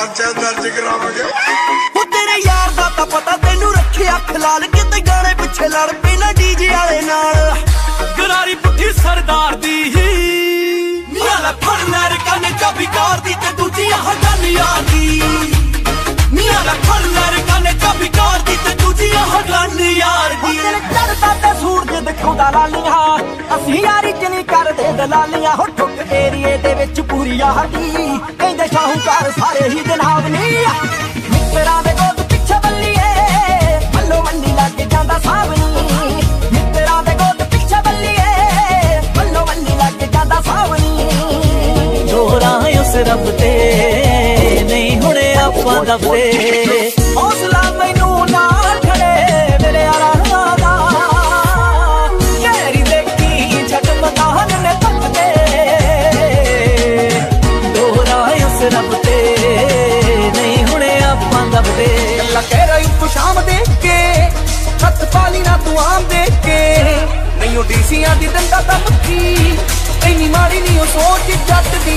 पर्चा दर्ज करावांगे। वो तेरे यार दा तां पता तेनू रखे अख लाल किते गाने पिछे लड़ पे ना डीजे वाले नाल गरारी पुट्ठी सरदार दी नियाला फड़ लैर कने चाबी कार दी ते दूजी आह गल यार दी नियाला फड़ लैर कने चाबी कार दी ते दूजी आह गल यार दी तेरे चढ़दा ते सूरज दिखाउंदा लालियां असीं यारी च नहीं करदे दलालियां हो ठुक एरिए दे विच पूरी यादी कहंदे शाहूकार सारे ही जनाब नी मित्तरां दे गोद पिछे बल्लीए मल्लो मल्ली लग जांदा सावनी मित्तरां दे गोद पिछे बल्लीए मल्लो मल्ली लग जांदा सावनी जोरा उस रब ते नहीं हुणे आपां दबदे हौसला मैनू नाल खड़े मेरे यारा दा गहरी देखी झटमगान ने तकदे जोरा उस रब ते नहीं हुणे आपां दबदे लगे रही तू शाम देख के हथ पाली ना तू आम देख के नहीं ओ डीसियां दी दंदा तमकी इन्नी माड़ी नहीं ओ सोच जट दी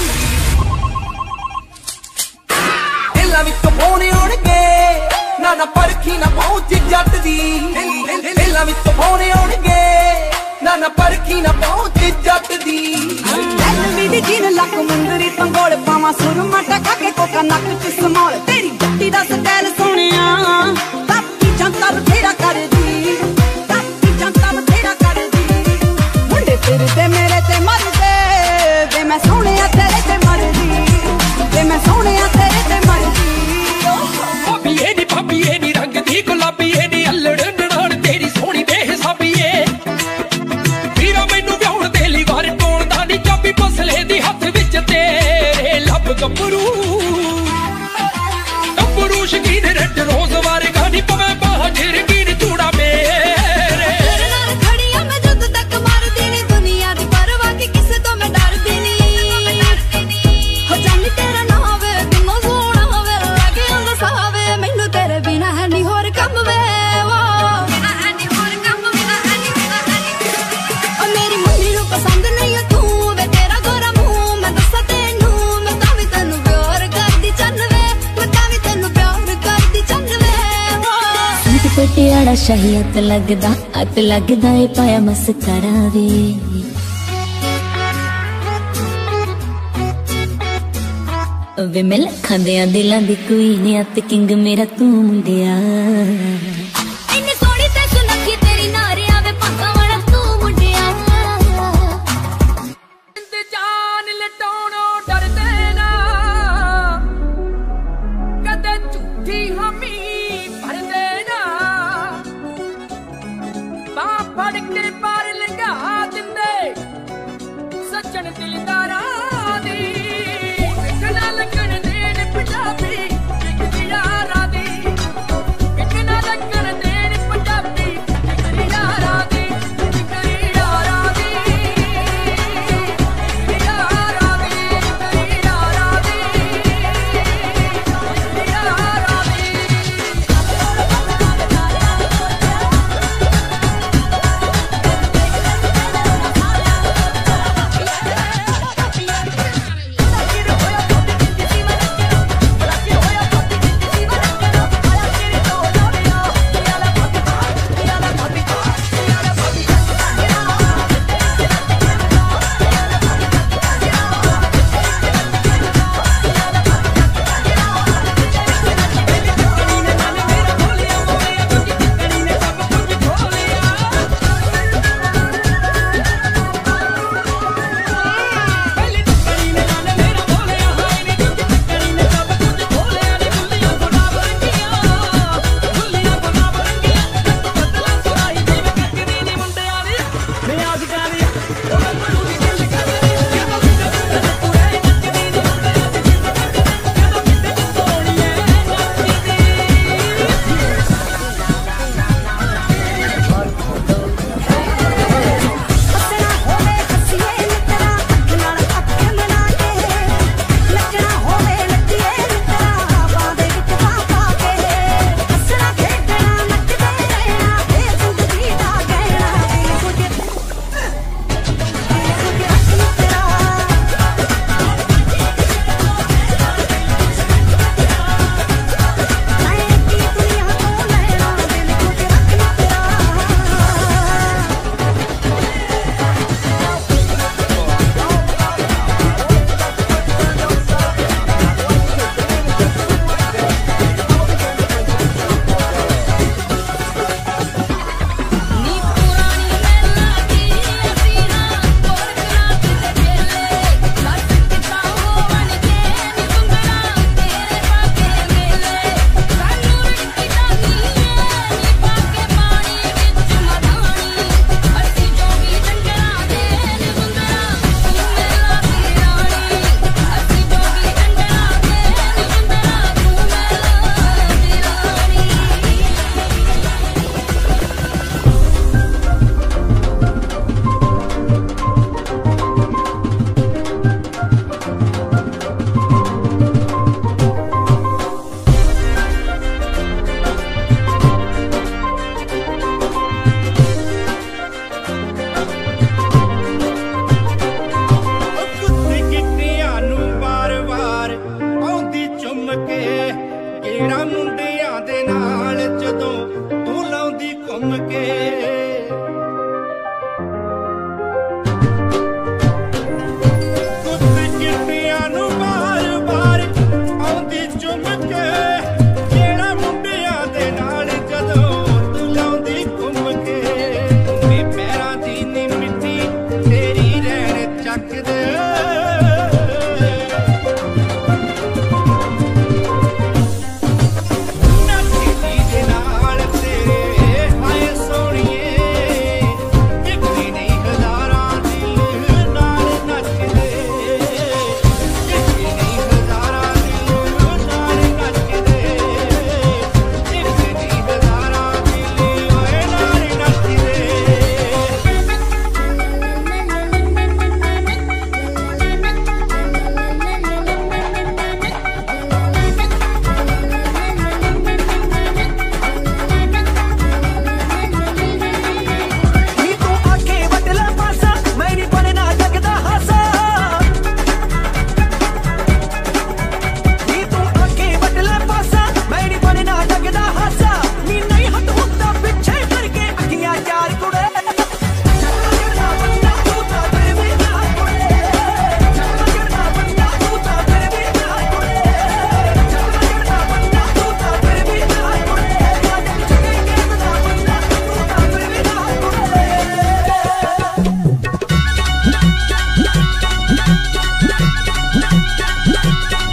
दिलां विच पौने होणगे ना ना परखी ना पहुंच जट दी दिलां विच पौने होणगे ना ना परखी ना पहुंच जट दी एलवी दी जीन लक मुंदरी तंगोल पावा सुरमा टका के कोका नक च समोल तेरी गट्टी दा स्टाइल सोहणिया कापी जंतर फेरा कर दी कापी जंतर फेरा कर दी मुंडे तेरे ते मेरे ते मर दे मैं सोहणिया तेरे ते मर दी ते मैं सोहणिया तेरे ते मर दी भाभी ए नी रंग दी गुलाबी ए नी अल्लड़ ननाण तेरी सोहणी बेहिसाबी ए वीरा मैनू व्याहुण दे लई वार टोण दा नी चाबी मसले दी हथ विच तेरे लब गबरू गबरू शकीन रेड रोज वारे गानी पवे बाहर गिर चूड़ा मेरे नाल खड़िया मैं जद तक मार देनी दुनिया दी परवाह की किसे तो मैं डरदी नी हो जानी तेरा नाम वे किन्ना सोहना वे लगे अंग सावे मैनू तेरे बिना है नी होर कम वे वो बिना है नी होर कम बिना है नी ओ मेरी मम्मी नू पसंद नहीं है तू वे तेरा गोरा मुंह मैं दस्सा तेनू मैं तावी तेनू प्यार करदी चल वे मैं तावी तेनू प्यार करदी चल वे वो सूट पटियाला शाही अत लगदा ए पाया मस्करा वे वे मैं लखां दियां दिलां दी कोई ने अत किंग मेरा तू मुंडिया इन्नी सोहणी ते सुनखी तेरी नारे आवे पाका वाला तू मुंडिया जिंद जान लटाउणों डरदे ना कदे झूठी हामी भरदे ना बां फड़ के पार लंघा दिंदे सज्जन दिलदारां दी ना लगन देन पंजाबी जिगरी यारां दी ना लगन देन पंजाबी जिगरी यारां दी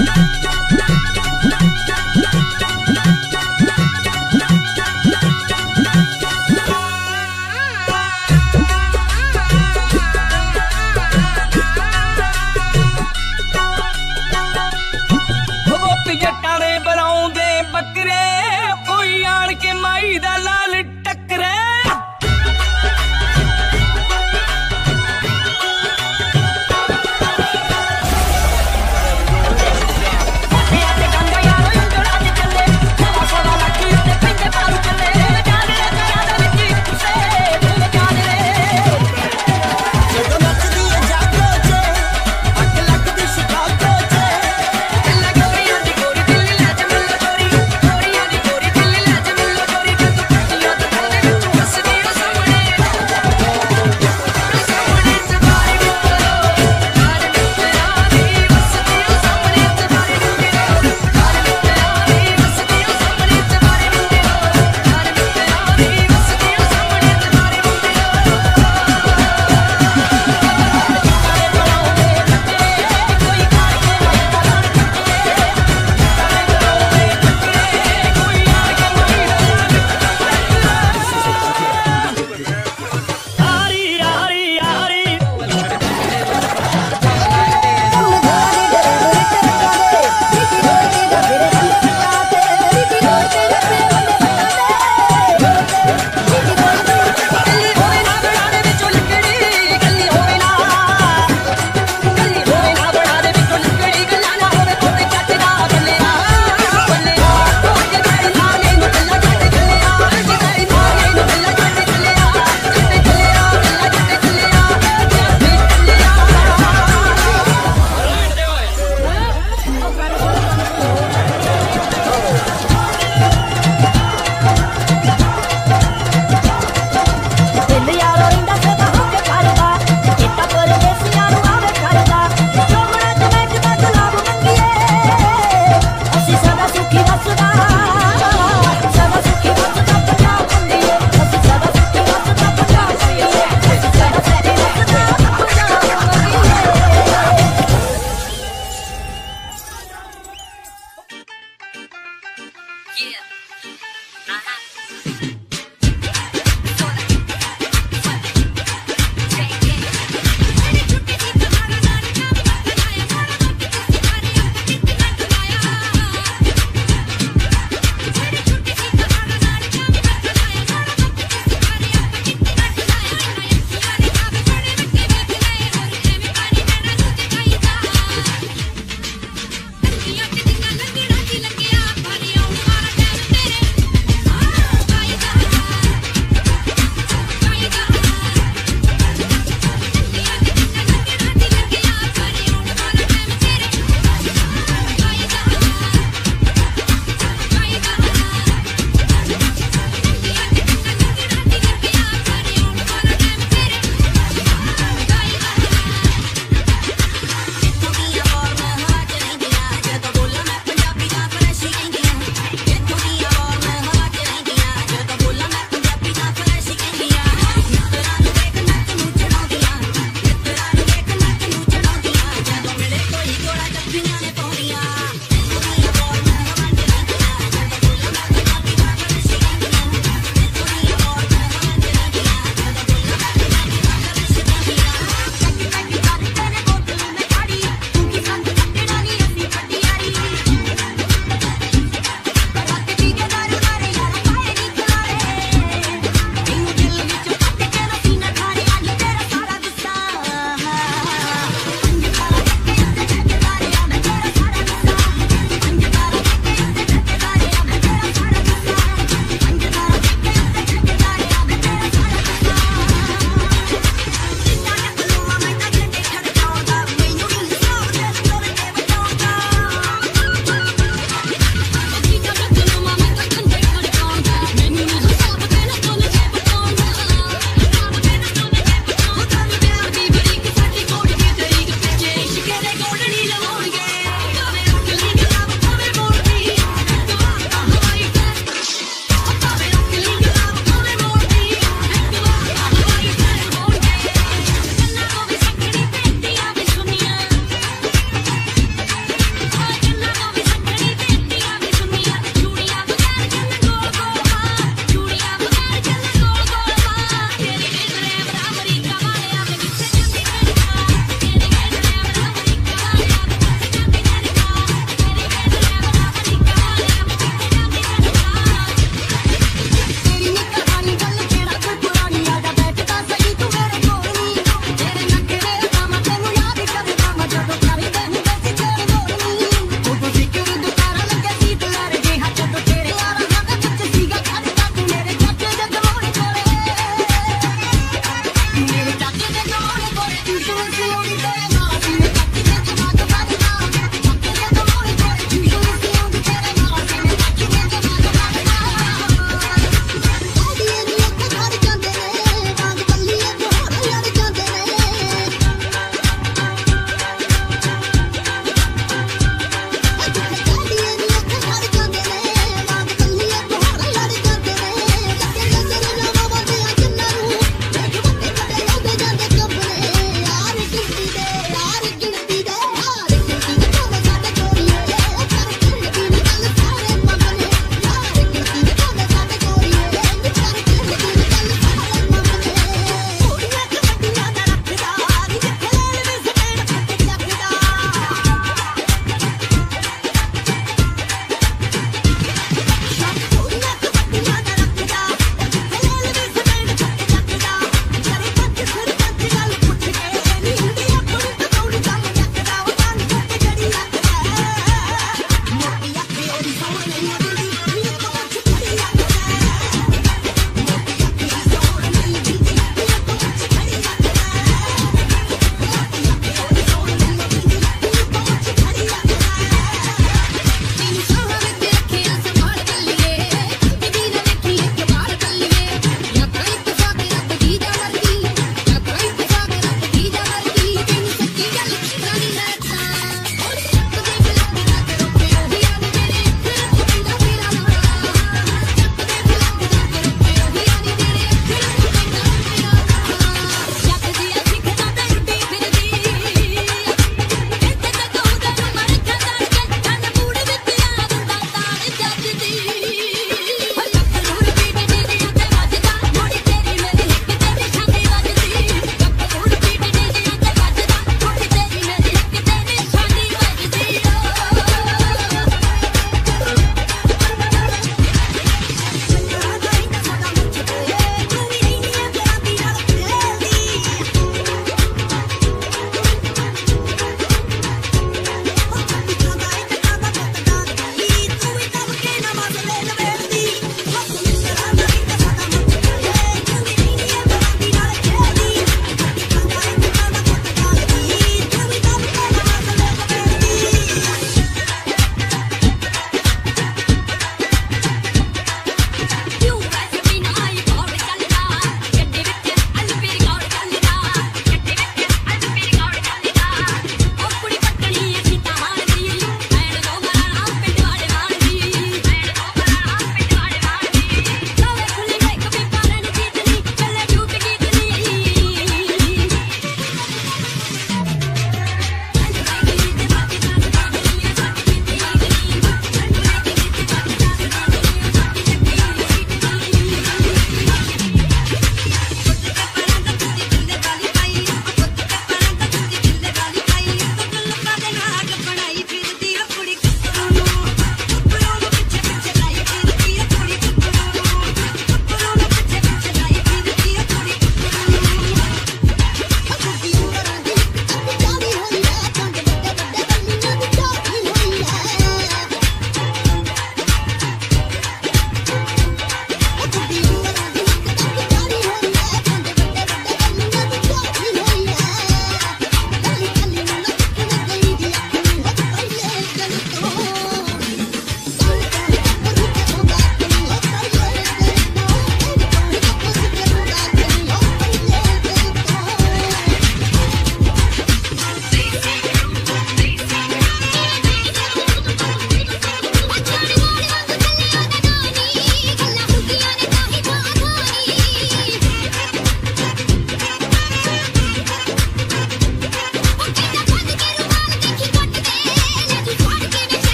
Yeah.